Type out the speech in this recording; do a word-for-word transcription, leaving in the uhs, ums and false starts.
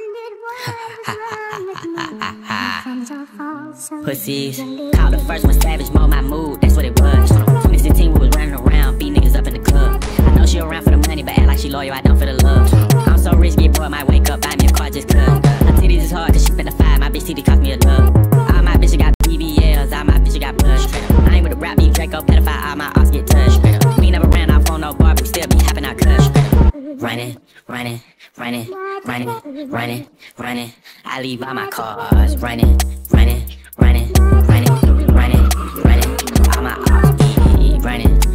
Pussies, called the first one savage, mold my mood, that's what it was. twenty sixteen, we was running around, beat niggas up in the club. I know she around for the money, but act like she loyal, I don't for the love. I'm so rich, get bored, might wake up, buy me a car just cuz. Her titties is hard, cause she spent a five, my bitch titty cost me a love. All my bitches got B B Ls, all my bitches got blood. I ain't with a rap, you Draco, pedophile, all my ops get touched. We never ran off on no bar, but we still be happin' our cush. Running, running, running, running, running, running. I leave all my cars running, running, running, running, running, running. All my ops be running.